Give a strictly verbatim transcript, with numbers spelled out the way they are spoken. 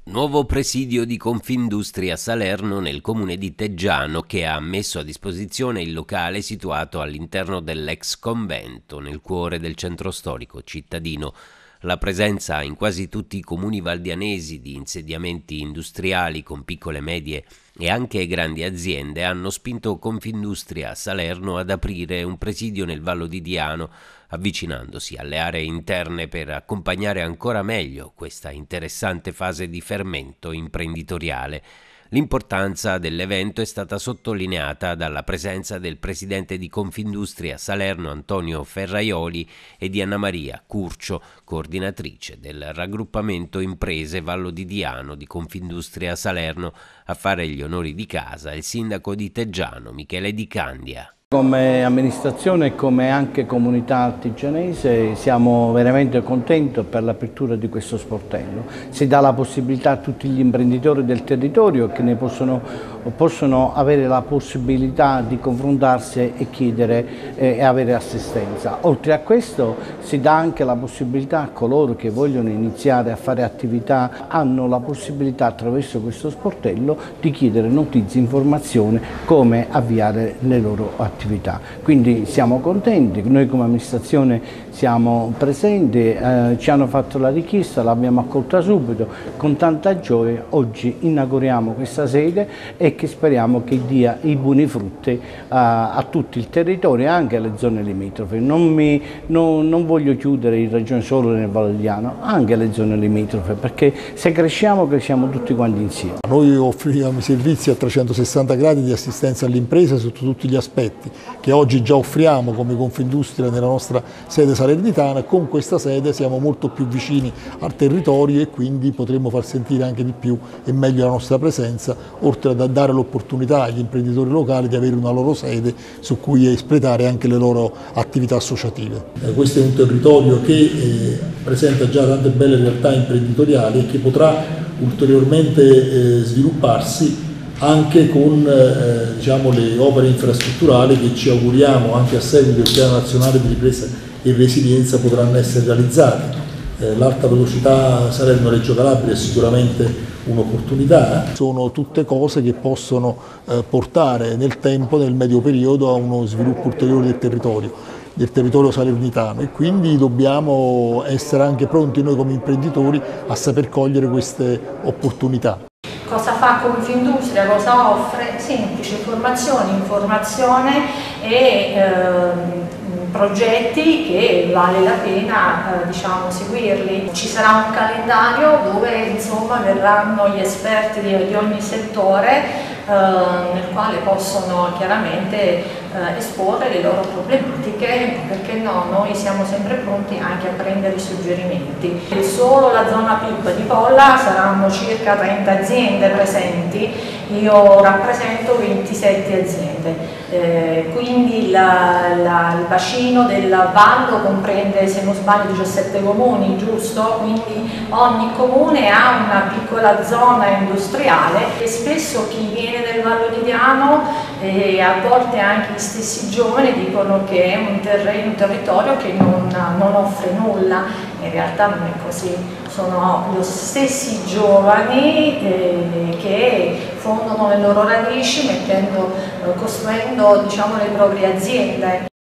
Nuovo presidio di Confindustria Salerno nel comune di Teggiano, che ha messo a disposizione il locale situato all'interno dell'ex convento nel cuore del centro storico cittadino. La presenza in quasi tutti i comuni valdianesi di insediamenti industriali con piccole, medie e anche grandi aziende hanno spinto Confindustria Salerno ad aprire un presidio nel Vallo di Diano, avvicinandosi alle aree interne per accompagnare ancora meglio questa interessante fase di fermento imprenditoriale. L'importanza dell'evento è stata sottolineata dalla presenza del presidente di Confindustria Salerno Antonio Ferraioli e di Anna Maria Curcio, coordinatrice del raggruppamento imprese Vallo di Diano di Confindustria Salerno. A fare gli onori di casa il sindaco di Teggiano Michele Di Candia. Come amministrazione e come anche comunità artigianese siamo veramente contenti per l'apertura di questo sportello. Si dà la possibilità a tutti gli imprenditori del territorio che ne possono, possono avere la possibilità di confrontarsi e chiedere eh, e avere assistenza. Oltre a questo si dà anche la possibilità a coloro che vogliono iniziare a fare attività, hanno la possibilità attraverso questo sportello di chiedere notizie, informazioni, come avviare le loro attività. Quindi siamo contenti, noi come amministrazione siamo presenti, eh, ci hanno fatto la richiesta, l'abbiamo accolta subito, con tanta gioia oggi inauguriamo questa sede e che speriamo che dia i buoni frutti a, a tutto il territorio e anche alle zone limitrofe. Non, mi, non, non voglio chiudere in regione solo nel Vallo di Diano, anche alle zone limitrofe, perché se cresciamo cresciamo tutti quanti insieme. Noi offriamo i servizi a trecentosessanta gradi di assistenza all'impresa sotto tutti gli aspetti, che oggi già offriamo come Confindustria nella nostra sede salernitana, e con questa sede siamo molto più vicini al territorio e quindi potremo far sentire anche di più e meglio la nostra presenza, oltre a dare l'opportunità agli imprenditori locali di avere una loro sede su cui espletare anche le loro attività associative. Eh, questo è un territorio che eh, presenta già tante belle realtà imprenditoriali e che potrà ulteriormente eh, svilupparsi anche con eh, diciamo, le opere infrastrutturali che ci auguriamo anche a seguito del Piano Nazionale di Ripresa e Resilienza potranno essere realizzate. Eh, L'alta velocità Salerno-Reggio Calabria è sicuramente un'opportunità. Sono tutte cose che possono eh, portare nel tempo, nel medio periodo, a uno sviluppo ulteriore del territorio, del territorio salernitano, e quindi dobbiamo essere anche pronti noi come imprenditori a saper cogliere queste opportunità. Cosa fa Confindustria, cosa offre? Semplice informazione, informazione e ehm, progetti che vale la pena eh, diciamo, seguirli. Ci sarà un calendario dove insomma verranno gli esperti di, di ogni settore eh, nel quale possono chiaramente eh, esporre le loro problematiche, perché no, noi siamo sempre pronti anche a prendere i suggerimenti. Solo la zona P I P di Polla saranno circa trenta aziende presenti, io rappresento ventisette aziende. Eh, quindi la, la, il bacino del Vallo comprende, se non sbaglio, diciassette comuni, giusto? Quindi ogni comune ha una piccola zona industriale e spesso chi viene nel Vallo di Diano e a volte anche gli stessi giovani dicono che è un, terreno, un territorio che non, non offre nulla. In realtà non è così, sono gli stessi giovani eh, che fondano le loro radici mettendo, costruendo diciamo, le proprie aziende.